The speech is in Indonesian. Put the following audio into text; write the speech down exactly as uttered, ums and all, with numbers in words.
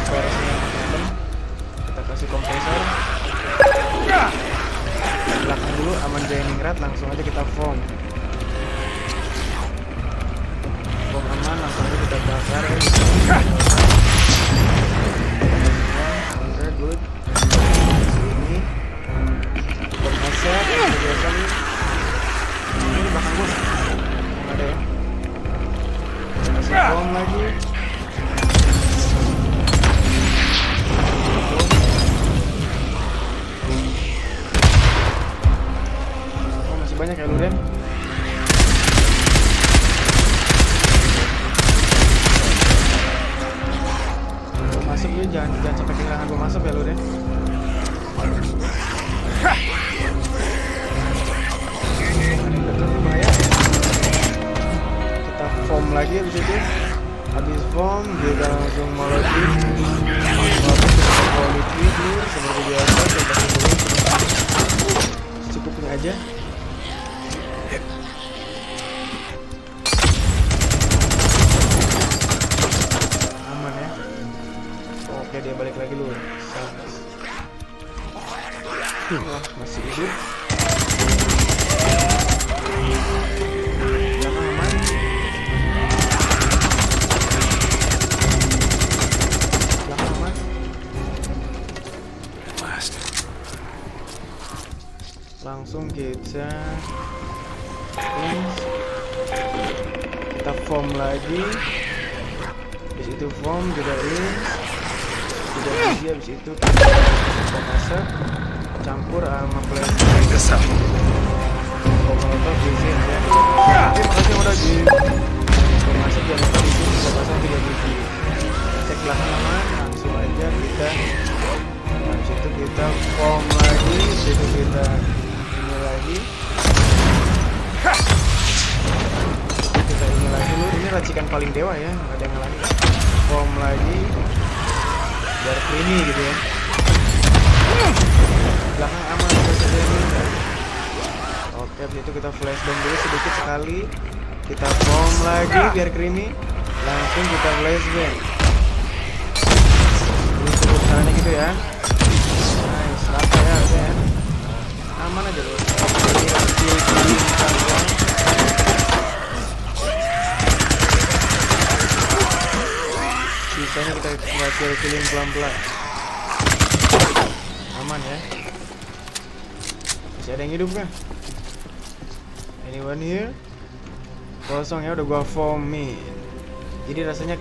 porosnya random. Kita kasih kompresor. Belakang dulu aman joining rad, langsung aja kita form. Form aman, langsung aja kita bakar ya. Oke, good. Sini. Form asset, biasa nih. Ini belakang gua. Nggak ada ya. Kasih form lagi. Oh, masih banyak ya Luden. Gua masuk lu, jangan jangan sampai kehilangan gua masuk ya Luden. Kita form lagi habis itu. Habis form kita langsung melodi. Lalu kita quality dulu seperti biasa. Kita dulu cukupin aja. Aman ya. Oke, dia balik lagi dulu. Wah, masih hidup. Belakang aman. Belakang aman. Langsung kita kita form lagi. Habis itu form juga in. Tidak lagi habis itu kita masak. Campur sama plastik. Molotov izin ya. Terima kasih udah di masuk jangan lupa di sini kita pasang tiga biji. Cek belakang aman, langsung aja kita. Habis itu kita form lagi, itu kita ini lagi. Kita ini lagi dulu. Ini racikan paling dewa ya, nggak ada yang lain. Form lagi, biar creamy gitu ya. Belakang aman ya. Oke, habis itu kita flashbang dulu sedikit sekali. Kita form lagi biar creamy. Langsung kita flashbang. Ini terus caranya gitu ya. Nice, rata ya, ya. Aman aja loh. Sisanya kita hasil killing pelan-pelan. Aman ya. Masih ada yang hidup kah? Anyone here? Kosong ya, udah gua formin. Jadi rasanya